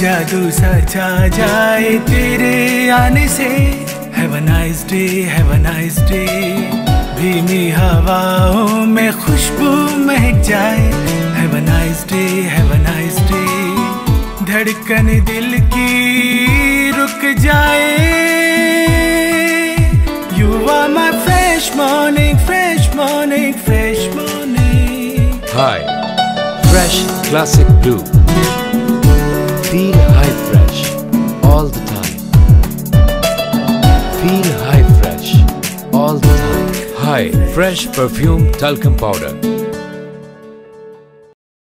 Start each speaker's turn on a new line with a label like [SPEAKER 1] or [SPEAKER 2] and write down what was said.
[SPEAKER 1] जादू सा छा जाए तेरे आने से। Have a nice day, have a nice day. भीनी हवाओं में खुशबू महक जाए। Have a nice day, have a nice day. धड़कन दिल की रुक जाए। You are my fresh morning, fresh morning, fresh morning.
[SPEAKER 2] Hi, Fresh Classic Brew. Feel high fresh all the time. Feel high fresh all the time. Hi, Fresh Perfume Talcum Powder.